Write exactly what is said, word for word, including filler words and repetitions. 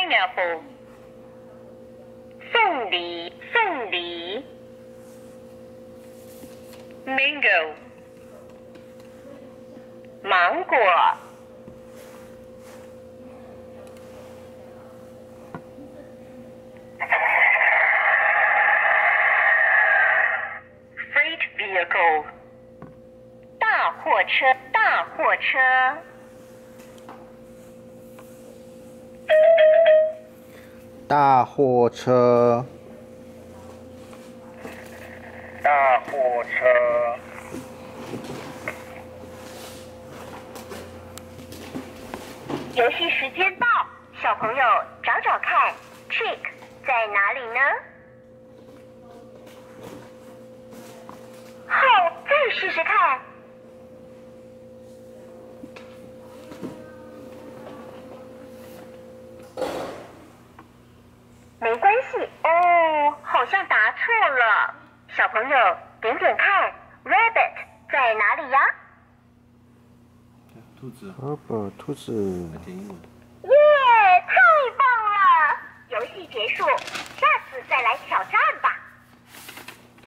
pineapple， 凤梨，凤梨 ，mango， 芒果。Freight vehicle， 大货车，大货车。 大货车， 大货车， 游戏时间到，小朋友找找看 ，trick 在哪里呢？好，再试试看。没关系哦，好像答错了。小朋友点点看 ，rabbit 在哪里呀？ 兔子， 哦不，兔子。 来点英文。